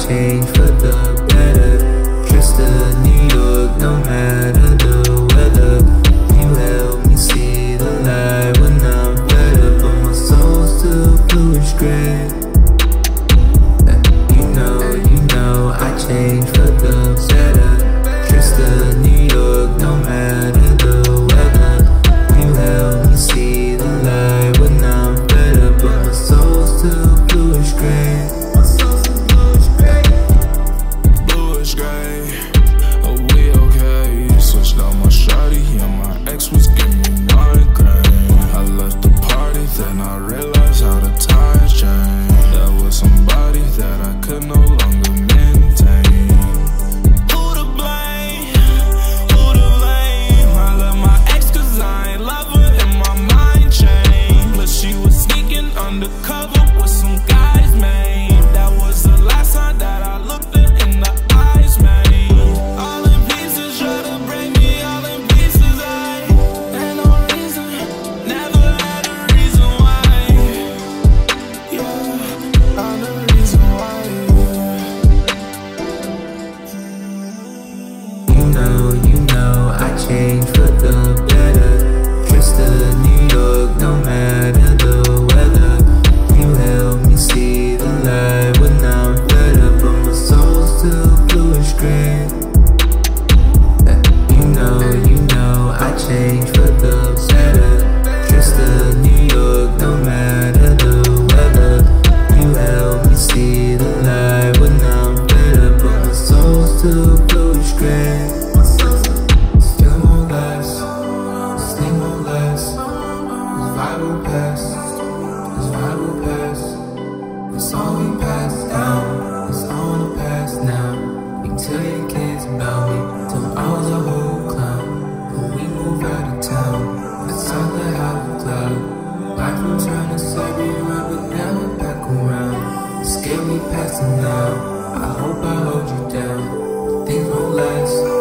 change for the better. Dressed to New York, no matter the weather. You help me see the light when I'm fed up, but my soul's still bluish gray. You know, I change for the better. Dressed to New York, no matter the weather. You help me see the light when I'm fed up, but my soul's still bluish gray. Bluish gray, are we okay? Switched out my shawty and my ex was giving me migraine. I left the party, then I realized how the times change. That was somebody that I could no longer maintain. Who to blame? Who to blame? I left my ex cause I ain't love her and my mind changed. But she was sneaking undercover with some guys, man. That was the last time that I looked her in the eyes, man. All in pieces, try to break me all in pieces. Ain't no reason, never had a reason why. Yeah, I'm the reason why. You know, I change for the better. Dressed to New York, no matter the weather. You help me see the light when I'm fed up, but my soul's still bluish gray. You know, I change for the better. Dressed to New York, no matter the weather. You help me see the light when I'm fed up, but my soul's still bluish gray. Still more less, stay more less. This vibe will pass, this vibe will pass. It's all we pass down, it's all in the past now. You can tell your kids about me, tell them I was a whole clown. When we move out of town, it's all that have a cloud. Life will turn us everywhere, but never back around. Scared we passing now, I hope I hold you down. Things won't last.